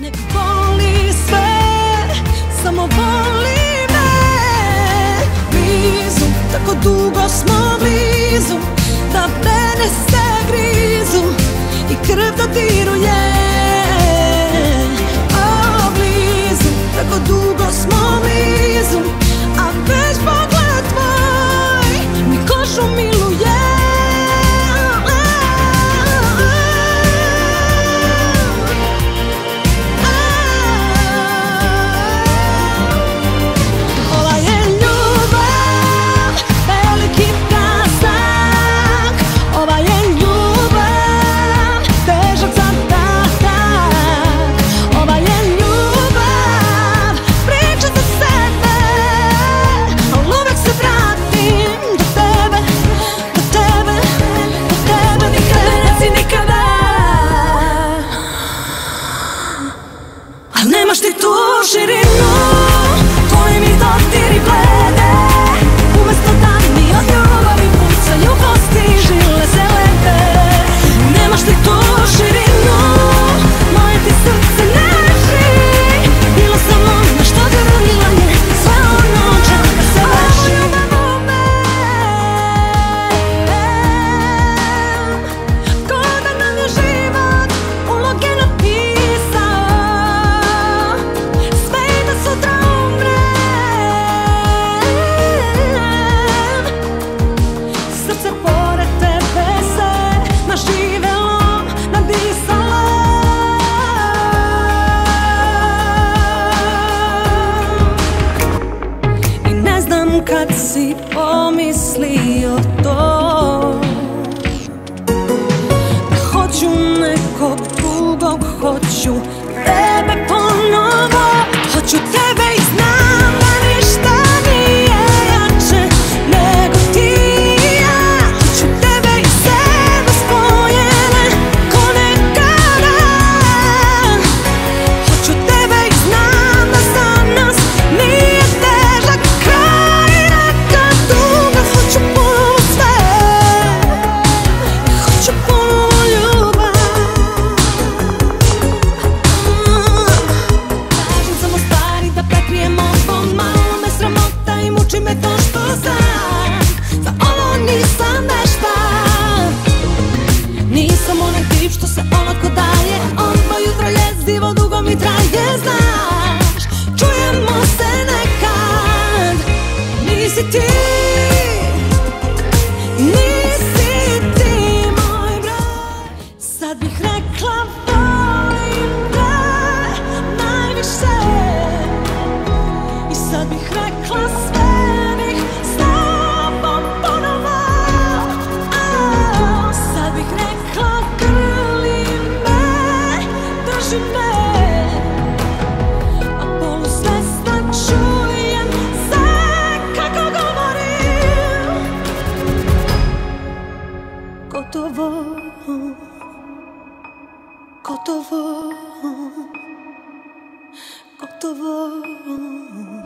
Nek boli sve, samo voli me. Blizu, tako dugo smo blizu, da vene se grizu i krv dodiruje. O, blizu, tako dugo smo blizu, a već pogled tvoj mi kožu miluje. Nemaš ti tu širinu, tvoji mi dotiri blede. Umesto da mi od ljubavi pucaju kosti, žile se lete. Nemaš ti tu širinu, moje ti srce ne leži. Bila sam ona što grlila je sve ono čega se leži. Ljubav u me, ko da nam je život uloge napisao. Kad si pomislio to, hoću nekog drugog, hoću tebe ponovo, hoću tebe i znam da ništa nije jače nego ti i ja. Hoću tebe i sebe spojene ko nekada. Hoću tebe i znam da za nas nije težak kraj. Hoću ponovo sve, hoću ponovo ljubav. Kažem samo stvari da prekrijem ovo, malo me sramota i muči me to što znam. Za ovo nisam nešta, nisam onaj tip što se olako daje. Ovo jutro jezivo dugo mi traje, znaš. Čujemo se nekad, nisi ti. Nisi ti moj broj. Sad bih rekla volim te najviše, i sad bih rekla sve bih s tobom ponovo. Sad bih rekla grli me, drži me, a polusvesna čujem sve kako govorim. Gotovo, gotovo, gotovo.